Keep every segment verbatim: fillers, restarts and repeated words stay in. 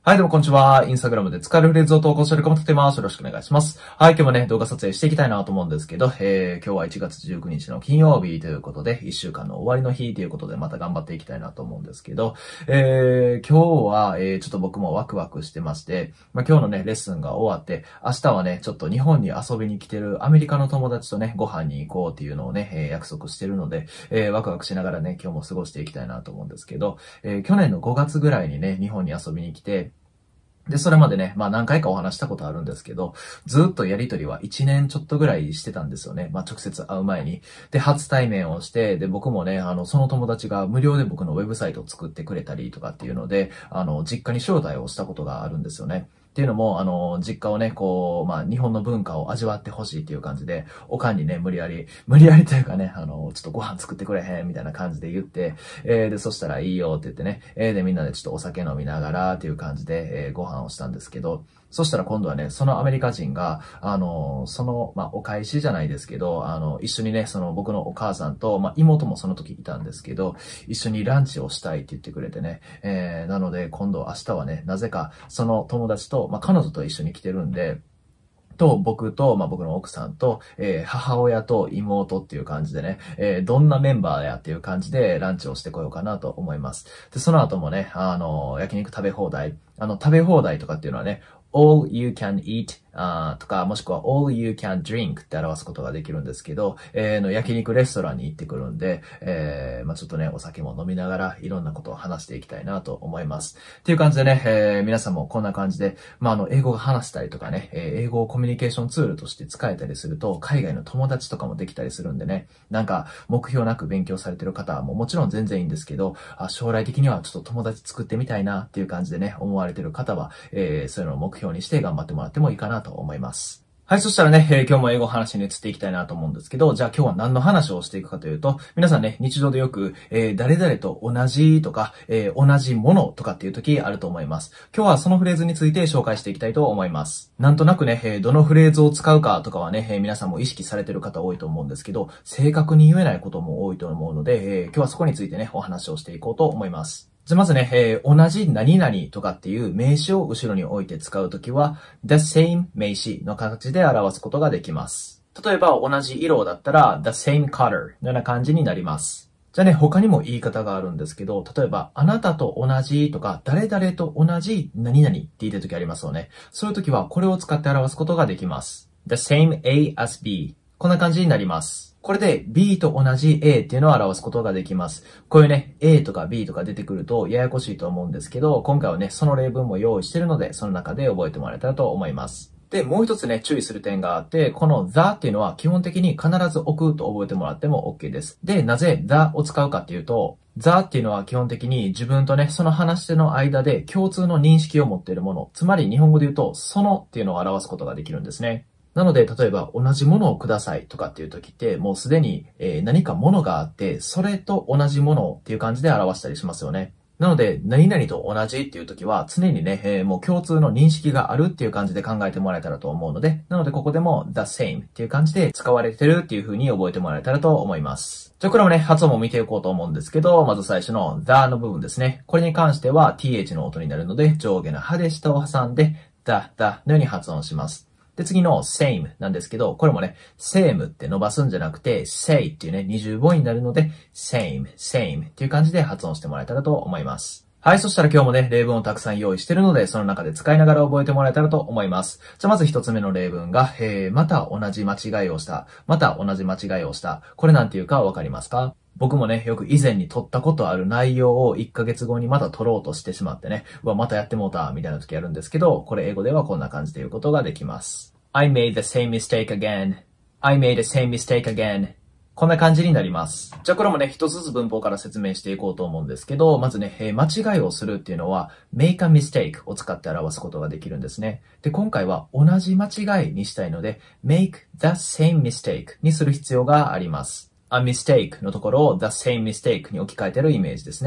はい、どうもこんにちは。インスタグラムで使えるフレーズを投稿してるかも立てます。よろしくお願いします。はい、今日もね、動画撮影していきたいなと思うんですけど、えー、今日はいちがつじゅうくにちの金曜日ということで、いっしゅうかんの終わりの日ということで、また頑張っていきたいなと思うんですけど、えー、今日は、えー、ちょっと僕もワクワクしてまして、まあ、今日のね、レッスンが終わって、明日はね、ちょっと日本に遊びに来てるアメリカの友達とね、ご飯に行こうっていうのをね、えー、約束してるので、えー、ワクワクしながらね、今日も過ごしていきたいなと思うんですけど、えー、去年のごがつぐらいにね、日本に遊びに来て、で、それまでね、まあ何回かお話したことあるんですけど、ずっとやりとりはいちねんちょっとぐらいしてたんですよね。まあ直接会う前に。で、初対面をして、で、僕もね、あの、その友達が無料で僕のウェブサイトを作ってくれたりとかっていうので、あの、実家に招待をしたことがあるんですよね。っていうのも、あの、実家をね、こう、まあ、日本の文化を味わってほしいっていう感じで、おかんにね、無理やり、無理やりというかね、あの、ちょっとご飯作ってくれへんみたいな感じで言って、えー、で、そしたらいいよって言ってね、えー、で、みんなでちょっとお酒飲みながらっていう感じで、えー、ご飯をしたんですけど、そしたら今度はね、そのアメリカ人が、あの、その、まあ、お返しじゃないですけど、あの、一緒にね、その僕のお母さんと、まあ、妹もその時いたんですけど、一緒にランチをしたいって言ってくれてね、えー、なので今度明日はね、なぜかその友達と、まあ、彼女と一緒に来てるんで、と、僕と、まあ、僕の奥さんと、えー、母親と妹っていう感じでね、えー、どんなメンバーやっていう感じでランチをしてこようかなと思います。で、その後もね、あの、焼肉食べ放題。あの、食べ放題とかっていうのはね、all you can eat あとか、もしくは all you can drink って表すことができるんですけど、えー、の焼肉レストランに行ってくるんで、えー、まあ、ちょっとね、お酒も飲みながらいろんなことを話していきたいなと思います。っていう感じでね、えー、皆さんもこんな感じで、まあ、あの、英語が話したりとかね、えー、英語をコミュニケーションツールとして使えたりすると、海外の友達とかもできたりするんでね、なんか、目標なく勉強されてる方ももちろん全然いいんですけど、あ将来的にはちょっと友達作ってみたいなっていう感じでね、思われてる方は、えー、そういうのを目標にして頑張ってもらってもいいかなと思います。はい、そしたらね、えー、今日も英語話に移っていきたいなと思うんですけど、じゃあ今日は何の話をしていくかというと、皆さんね、日常でよく、えー、誰々と同じとか、えー、同じものとかっていう時あると思います。今日はそのフレーズについて紹介していきたいと思います。なんとなくね、えー、どのフレーズを使うかとかはね、えー、皆さんも意識されてる方多いと思うんですけど、正確に言えないことも多いと思うので、えー、今日はそこについてね、お話をしていこうと思います。じゃあまずね、えー、同じ何々とかっていう名詞を後ろに置いて使うときは、the same 名詞の形で表すことができます。例えば同じ色だったら the same color のような感じになります。じゃあね、他にも言い方があるんですけど、例えばあなたと同じとか誰々と同じ何々って言ってるときありますよね。そういうときはこれを使って表すことができます。the same A as B こんな感じになります。これで B と同じ A っていうのを表すことができます。こういうね、A とか B とか出てくるとややこしいと思うんですけど、今回はね、その例文も用意してるので、その中で覚えてもらえたらと思います。で、もう一つね、注意する点があって、この the っていうのは基本的に必ず置くと覚えてもらっても OK です。で、なぜ the を使うかっていうと、the っていうのは基本的に自分とね、その話し手の間で共通の認識を持っているもの、つまり日本語で言うと、そのっていうのを表すことができるんですね。なので、例えば、同じものをくださいとかっていう時って、もうすでに、えー、何かものがあって、それと同じものっていう感じで表したりしますよね。なので、何々と同じっていう時は、常にね、えー、もう共通の認識があるっていう感じで考えてもらえたらと思うので、なので、ここでも the same っていう感じで使われてるっていう風に覚えてもらえたらと思います。じゃあ、これもね、発音も見ていこうと思うんですけど、まず最初の the の部分ですね。これに関しては th の音になるので、上下の歯で下を挟んで、the, the のように発音します。で、次の same なんですけど、これもね、same って伸ばすんじゃなくて、say っていうね、二重母音になるので、same, same っていう感じで発音してもらえたらと思います。はい、そしたら今日もね、例文をたくさん用意してるので、その中で使いながら覚えてもらえたらと思います。じゃあまず一つ目の例文が、えー、また同じ間違いをした。また同じ間違いをした。これなんていうかわかりますか？僕もね、よく以前に取ったことある内容をいっかげつごにまた取ろうとしてしまってね、うわ、またやってもうた、みたいな時あるんですけど、これ英語ではこんな感じで言うことができます。I made the same mistake again. I made the same mistake again. こんな感じになります。じゃあこれもね、一つずつ文法から説明していこうと思うんですけど、まずね、えー、間違いをするっていうのは、make a mistake を使って表すことができるんですね。で、今回は同じ間違いにしたいので、make the same mistake にする必要があります。a mistake のところを the same mistake に置き換えてるイメージですね。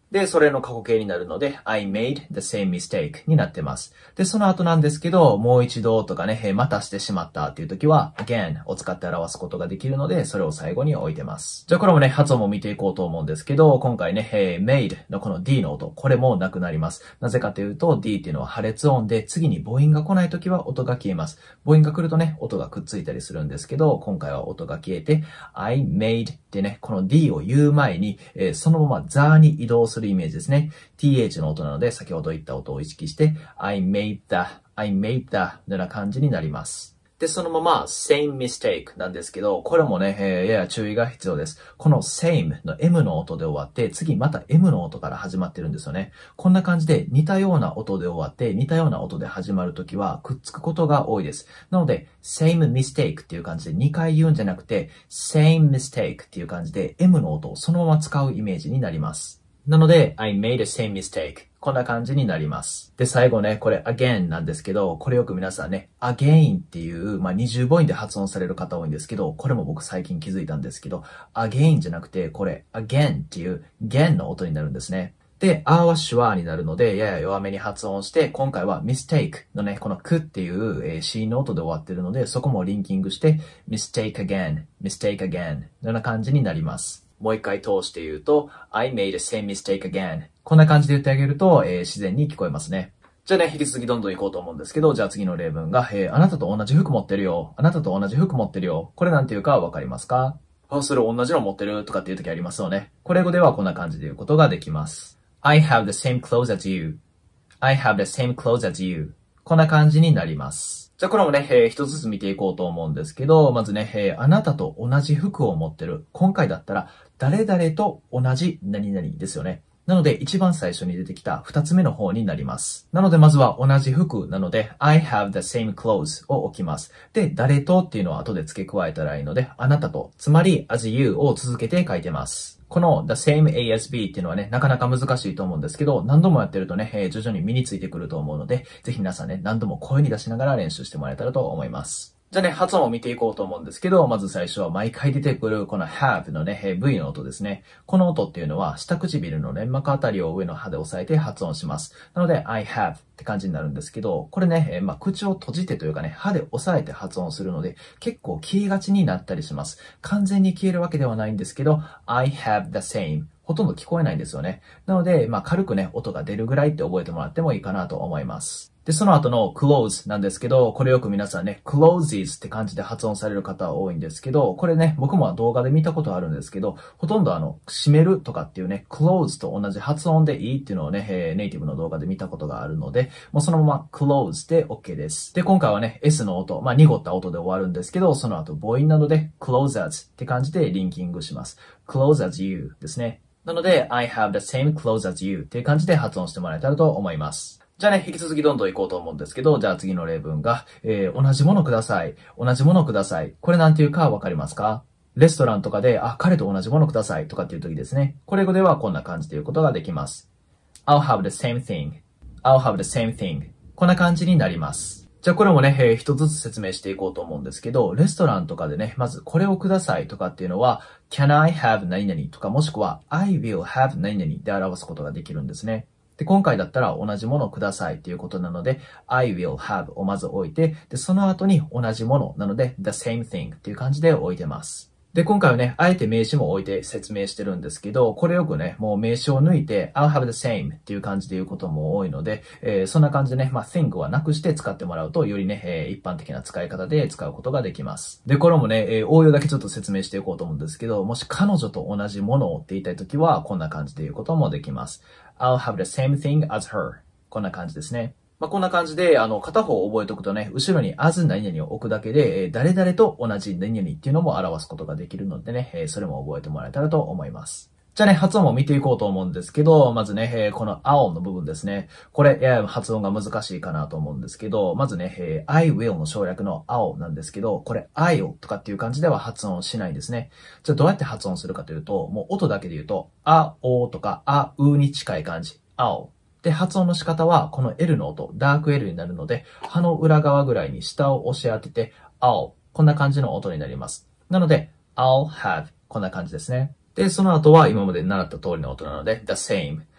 で、それの過去形になるので、I made the same mistake になってます。で、その後なんですけど、もう一度とかね、またしてしまったっていう時は、again を使って表すことができるので、それを最後に置いてます。じゃあこれもね、発音も見ていこうと思うんですけど、今回ね、made のこの D の音、これもなくなります。なぜかというと、D っていうのは破裂音で、次に母音が来ない時は音が消えます。母音が来るとね、音がくっついたりするんですけど、今回は音が消えて、I made ってね、この D を言う前に、えー、そのままザーに移動するイメージですね。ティーエイチ の音なので、先ほど言った音を意識して、I made the, I made the のような感じになります。で、そのまま same mistake なんですけど、これもね、えー、やや注意が必要です。この same の M の音で終わって、次また M の音から始まってるんですよね。こんな感じで似たような音で終わって、似たような音で始まるときはくっつくことが多いです。なので、same mistake っていう感じでにかい言うんじゃなくて、same mistake っていう感じで M の音をそのまま使うイメージになります。なので、I made a same mistake。こんな感じになります。で、最後ね、これ again なんですけど、これよく皆さんね、again っていう、まあ、二重母音で発音される方多いんですけど、これも僕最近気づいたんですけど、again じゃなくて、これ again っていう again の音になるんですね。で、あは手話になるので、やや弱めに発音して、今回は mistake のね、このくっていう、えー、C の音で終わってるので、そこもリンキングして、mistake again, mistake again のような感じになります。もう一回通して言うと、I made a same mistake again。こんな感じで言ってあげると、えー、自然に聞こえますね。じゃあね、引き続きどんどん行こうと思うんですけど、じゃあ次の例文が、えー、あなたと同じ服持ってるよ。あなたと同じ服持ってるよ。これなんていうかわかりますか？あ、それ同じの持ってるとかっていう時ありますよね。これ語ではこんな感じで言うことができます。I have the same clothes as you.I have the same clothes as you. こんな感じになります。じゃあこれもね、えー、一つずつ見ていこうと思うんですけど、まずね、えー、あなたと同じ服を持ってる。今回だったら、誰々と同じ何々ですよね。なので、一番最初に出てきた二つ目の方になります。なので、まずは同じ服なので、I have the same clothes を置きます。で、誰とっていうのは後で付け加えたらいいので、あなたと、つまり as you を続けて書いてます。この the same as be っていうのはね、なかなか難しいと思うんですけど、何度もやってるとね、えー、徐々に身についてくると思うので、ぜひ皆さんね、何度も声に出しながら練習してもらえたらと思います。じゃあね、発音を見ていこうと思うんですけど、まず最初は毎回出てくるこの have のね、V の音ですね。この音っていうのは下唇の粘膜あたりを上の歯で押さえて発音します。なので I have って感じになるんですけど、これね、まあ、口を閉じてというかね、歯で押さえて発音するので、結構消えがちになったりします。完全に消えるわけではないんですけど、I have the same。ほとんど聞こえないんですよね。なので、まあ、軽くね、音が出るぐらいって覚えてもらってもいいかなと思います。で、その後の close なんですけど、これよく皆さんね、closes って感じで発音される方多いんですけど、これね、僕も動画で見たことあるんですけど、ほとんどあの、閉めるとかっていうね、close と同じ発音でいいっていうのをね、えー、ネイティブの動画で見たことがあるので、もうそのまま close で OK です。で、今回はね、S の音、まあ、濁った音で終わるんですけど、その後母音なので close as って感じでリンキングします。close as you ですね。なので、I have the same clothes as you っていう感じで発音してもらえたらと思います。じゃあね、引き続きどんどん行こうと思うんですけど、じゃあ次の例文が、えー、同じものください。同じものください。これなんていうかわかりますか？レストランとかで、あ、彼と同じものくださいとかっていう時ですね。これ語ではこんな感じで言うことができます。I'll have the same thing.I'll have the same thing. こんな感じになります。じゃあこれもね、えー、一つずつ説明していこうと思うんですけど、レストランとかでね、まずこれをくださいとかっていうのは、can I have 何々とかもしくは I will have 何々で表すことができるんですね。で、今回だったら同じものをくださいっていうことなので、I will have をまず置いて、で、その後に同じものなので、the same thing っていう感じで置いてます。で、今回はね、あえて名詞も置いて説明してるんですけど、これよくね、もう名詞を抜いて、I'll have the same っていう感じで言うことも多いので、えー、そんな感じでね、まあ、think はなくして使ってもらうと、よりね、えー、一般的な使い方で使うことができます。で、これもね、えー、応用だけちょっと説明していこうと思うんですけど、もし彼女と同じものをって言いたいときは、こんな感じで言うこともできます。I'll have the same thing as her. こんな感じですね。まあ、こんな感じで、あの、片方を覚えておくとね、後ろに as 何々を置くだけで、えー、誰々と同じ何々っていうのも表すことができるのでね、えー、それも覚えてもらえたらと思います。じゃあね、発音も見ていこうと思うんですけど、まずね、えー、この 青の部分ですね。これ、えー、発音が難しいかなと思うんですけど、まずね、えー、I will の省略の青なんですけど、これ I'll とかっていう感じでは発音しないんですね。じゃあどうやって発音するかというと、もう音だけで言うと、あ、おとか、あ、うに近い感じ。青。で、発音の仕方は、この L の音、ダーク L になるので、歯の裏側ぐらいに下を押し当てて、I'll。こんな感じの音になります。なので、I'll have。こんな感じですね。で、その後は今まで習った通りの音なので、the same。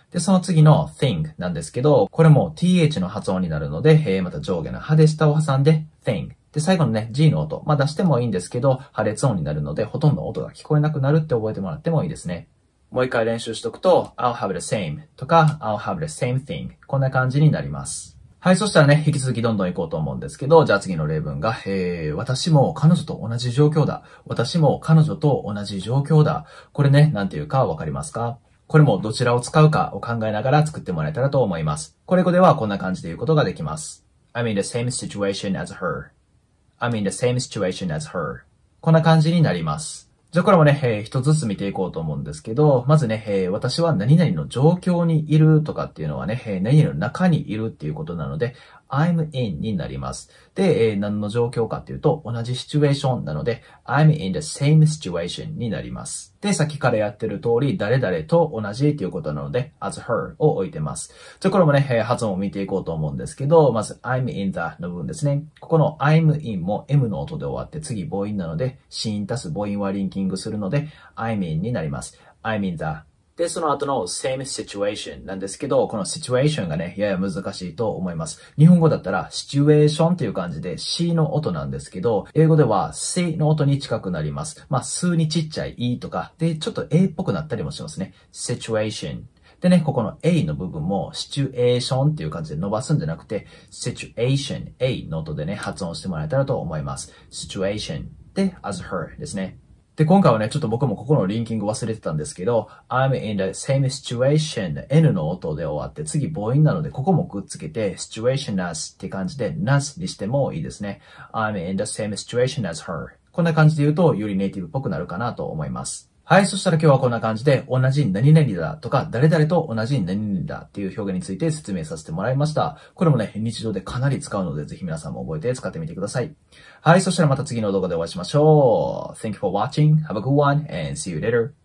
で、その次の thing なんですけど、これも th の発音になるので、えー、また上下の歯で下を挟んで thing。で、最後のね、G の音。まあ出してもいいんですけど、破裂音になるので、ほとんど音が聞こえなくなるって覚えてもらってもいいですね。もう一回練習しとくと、I'll have the same とか、I'll have the same thing。こんな感じになります。はい、そしたらね、引き続きどんどん行こうと思うんですけど、じゃあ次の例文が、えー、私も彼女と同じ状況だ。私も彼女と同じ状況だ。これね、なんていうかわかりますか？これもどちらを使うかを考えながら作ってもらえたらと思います。これ語ではこんな感じで言うことができます。I'm in the same situation as her.I'm in the same situation as her. こんな感じになります。じゃあこれもね、えー、一つずつ見ていこうと思うんですけど、まずね、えー、私は何々の状況にいるとかっていうのはね、えー、何々の中にいるっていうことなので、I'm in になります。で、えー、何の状況かっていうと、同じシチュエーションなので、I'm in the same situation になります。で、さっきからやってる通り、誰々と同じっていうことなので、as her を置いてます。じゃあこれもね、えー、発音を見ていこうと思うんですけど、まず I'm in the の部分ですね。ここの I'm in も M の音で終わって次母音なので、子音足す母音はリンキングするので、I'm in になります。I'm in theで、その後の same situation なんですけど、この situation がね、やや難しいと思います。日本語だったら situation っていう感じで C の音なんですけど、英語では C の音に近くなります。まあ、数にちっちゃい E とか、で、ちょっと A っぽくなったりもしますね。situation。でね、ここの A の部分も situation っていう感じで伸ばすんじゃなくて、situation、A の音でね、発音してもらえたらと思います。situation で as her ですね。で、今回はね、ちょっと僕もここのリンキング忘れてたんですけど、I'm in the same situation N の音で終わって、次母音なので、ここもくっつけて、situation as って感じで、nas にしてもいいですね。I'm in the same situation as her。こんな感じで言うと、よりネイティブっぽくなるかなと思います。はい。そしたら今日はこんな感じで、同じ何々だとか、誰々と同じ何々だっていう表現について説明させてもらいました。これもね、日常でかなり使うので、ぜひ皆さんも覚えて使ってみてください。はい。そしたらまた次の動画でお会いしましょう。Thank you for watching. Have a good one and see you later.